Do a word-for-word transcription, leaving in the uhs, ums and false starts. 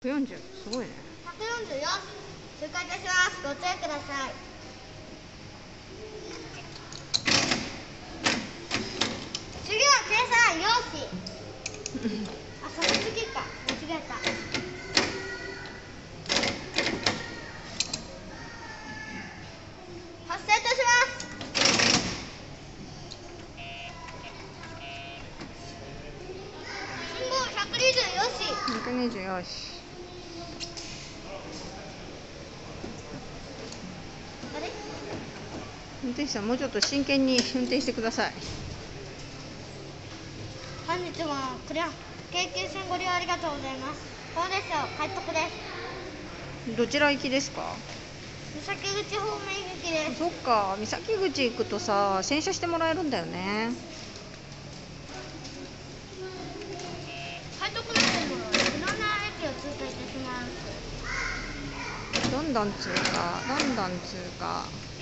くよんじゅう、すごいね。 ひゃくよんじゅうよし、通過いたします。ご注意ください。次は計算よし。あ、その次か、間違えた。発生いたします。信号ひゃくにじゅうよし。 ひゃくにじゅうよし。 あれ？ 運転手さん、もうちょっと真剣に運転してください。 本日もクリア京急線ご利用ありがとうございます。本列車快速です。 どちら行きですか？ 三崎口方面行きです。 そっか、三崎口行くとさ、洗車してもらえるんだよね。 快速の方もいろんな駅を通過いたします。 どんどん通過、どんどん通過。